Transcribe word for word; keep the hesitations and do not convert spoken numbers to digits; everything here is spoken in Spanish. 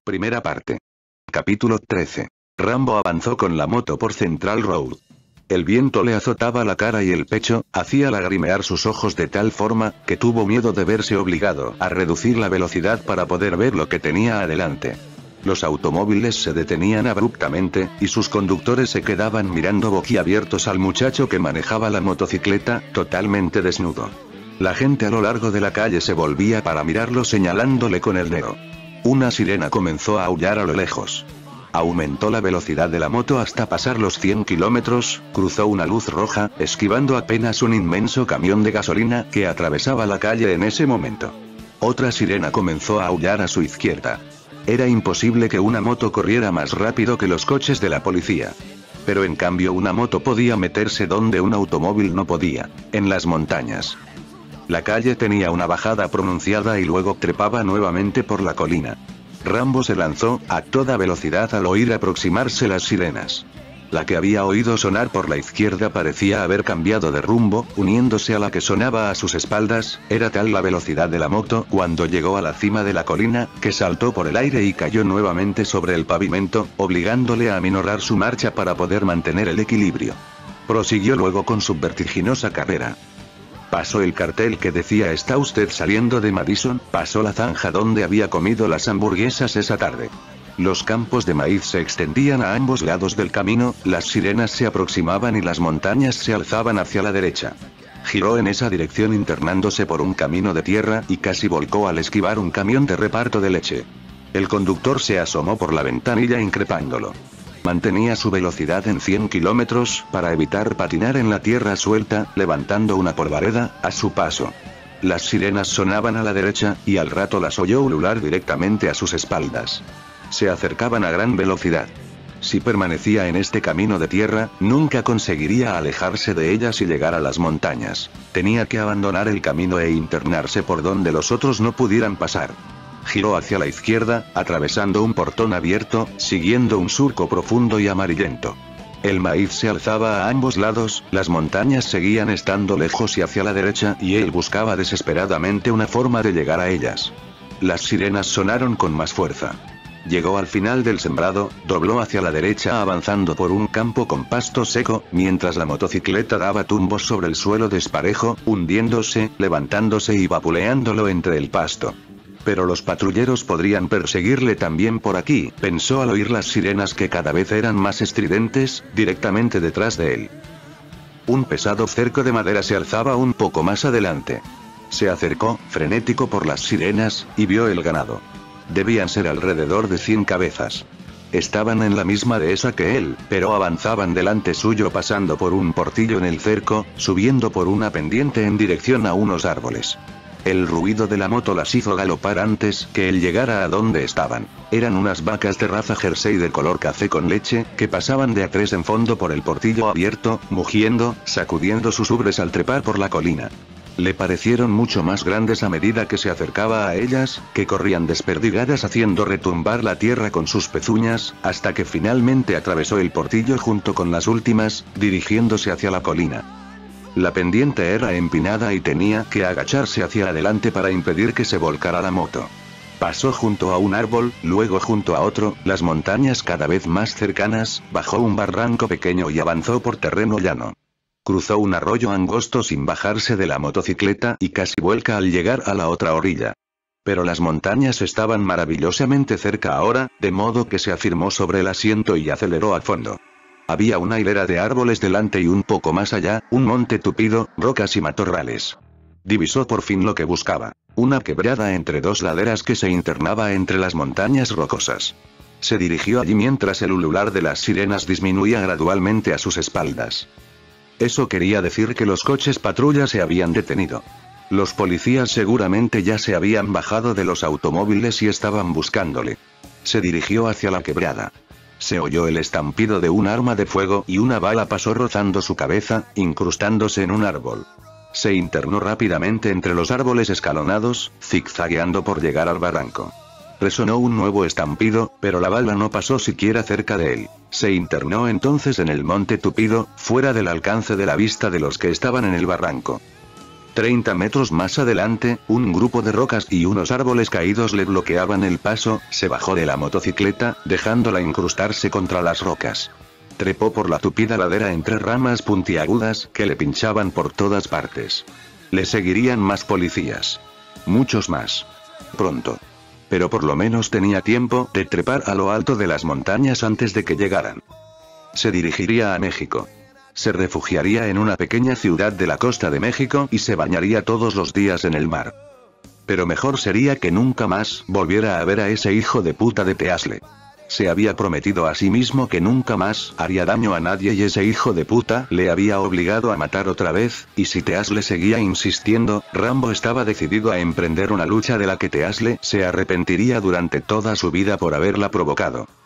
Primera parte. Capítulo trece. Rambo avanzó con la moto por Central Road. El viento le azotaba la cara y el pecho, hacía lagrimear sus ojos de tal forma, que tuvo miedo de verse obligado a reducir la velocidad para poder ver lo que tenía adelante. Los automóviles se detenían abruptamente, y sus conductores se quedaban mirando boquiabiertos al muchacho que manejaba la motocicleta, totalmente desnudo. La gente a lo largo de la calle se volvía para mirarlo señalándole con el dedo. Una sirena comenzó a aullar a lo lejos. Aumentó la velocidad de la moto hasta pasar los cien kilómetros, cruzó una luz roja, esquivando apenas un inmenso camión de gasolina que atravesaba la calle en ese momento. Otra sirena comenzó a aullar a su izquierda. Era imposible que una moto corriera más rápido que los coches de la policía. Pero en cambio una moto podía meterse donde un automóvil no podía, en las montañas. La calle tenía una bajada pronunciada y luego trepaba nuevamente por la colina. Rambo se lanzó, a toda velocidad al oír aproximarse las sirenas. La que había oído sonar por la izquierda parecía haber cambiado de rumbo, uniéndose a la que sonaba a sus espaldas. Era tal la velocidad de la moto cuando llegó a la cima de la colina, que saltó por el aire y cayó nuevamente sobre el pavimento, obligándole a aminorar su marcha para poder mantener el equilibrio. Prosiguió luego con su vertiginosa carrera. Pasó el cartel que decía "¿Está usted saliendo de Madison?", pasó la zanja donde había comido las hamburguesas esa tarde. Los campos de maíz se extendían a ambos lados del camino, las sirenas se aproximaban y las montañas se alzaban hacia la derecha. Giró en esa dirección internándose por un camino de tierra y casi volcó al esquivar un camión de reparto de leche. El conductor se asomó por la ventanilla increpándolo. Mantenía su velocidad en cien kilómetros, para evitar patinar en la tierra suelta, levantando una polvareda a su paso. Las sirenas sonaban a la derecha, y al rato las oyó ulular directamente a sus espaldas. Se acercaban a gran velocidad. Si permanecía en este camino de tierra, nunca conseguiría alejarse de ellas y llegar a las montañas. Tenía que abandonar el camino e internarse por donde los otros no pudieran pasar. Giró hacia la izquierda, atravesando un portón abierto, siguiendo un surco profundo y amarillento. El maíz se alzaba a ambos lados, las montañas seguían estando lejos y hacia la derecha, y él buscaba desesperadamente una forma de llegar a ellas. Las sirenas sonaron con más fuerza. Llegó al final del sembrado, dobló hacia la derecha avanzando por un campo con pasto seco, mientras la motocicleta daba tumbos sobre el suelo desparejo, hundiéndose, levantándose y vapuleándolo entre el pasto. Pero los patrulleros podrían perseguirle también por aquí, pensó al oír las sirenas que cada vez eran más estridentes, directamente detrás de él. Un pesado cerco de madera se alzaba un poco más adelante. Se acercó, frenético por las sirenas, y vio el ganado. Debían ser alrededor de cien cabezas. Estaban en la misma dehesa que él, pero avanzaban delante suyo pasando por un portillo en el cerco, subiendo por una pendiente en dirección a unos árboles. El ruido de la moto las hizo galopar antes que él llegara a donde estaban. Eran unas vacas de raza Jersey de color café con leche, que pasaban de a tres en fondo por el portillo abierto, mugiendo, sacudiendo sus ubres al trepar por la colina. Le parecieron mucho más grandes a medida que se acercaba a ellas, que corrían desperdigadas haciendo retumbar la tierra con sus pezuñas, hasta que finalmente atravesó el portillo junto con las últimas, dirigiéndose hacia la colina. La pendiente era empinada y tenía que agacharse hacia adelante para impedir que se volcara la moto. Pasó junto a un árbol, luego junto a otro, las montañas cada vez más cercanas, bajó un barranco pequeño y avanzó por terreno llano. Cruzó un arroyo angosto sin bajarse de la motocicleta y casi vuelca al llegar a la otra orilla. Pero las montañas estaban maravillosamente cerca ahora, de modo que se afirmó sobre el asiento y aceleró a fondo. Había una hilera de árboles delante y un poco más allá, un monte tupido, rocas y matorrales. Divisó por fin lo que buscaba. Una quebrada entre dos laderas que se internaba entre las montañas rocosas. Se dirigió allí mientras el ulular de las sirenas disminuía gradualmente a sus espaldas. Eso quería decir que los coches patrulla se habían detenido. Los policías seguramente ya se habían bajado de los automóviles y estaban buscándole. Se dirigió hacia la quebrada. Se oyó el estampido de un arma de fuego y una bala pasó rozando su cabeza, incrustándose en un árbol. Se internó rápidamente entre los árboles escalonados, zigzagueando por llegar al barranco. Resonó un nuevo estampido, pero la bala no pasó siquiera cerca de él. Se internó entonces en el monte tupido, fuera del alcance de la vista de los que estaban en el barranco. treinta metros más adelante, un grupo de rocas y unos árboles caídos le bloqueaban el paso. Se bajó de la motocicleta, dejándola incrustarse contra las rocas. Trepó por la tupida ladera entre ramas puntiagudas que le pinchaban por todas partes. Le seguirían más policías. Muchos más. Pronto. Pero por lo menos tenía tiempo de trepar a lo alto de las montañas antes de que llegaran. Se dirigiría a México. Se refugiaría en una pequeña ciudad de la costa de México y se bañaría todos los días en el mar. Pero mejor sería que nunca más volviera a ver a ese hijo de puta de Teasle. Se había prometido a sí mismo que nunca más haría daño a nadie y ese hijo de puta le había obligado a matar otra vez, y si Teasle seguía insistiendo, Rambo estaba decidido a emprender una lucha de la que Teasle se arrepentiría durante toda su vida por haberla provocado.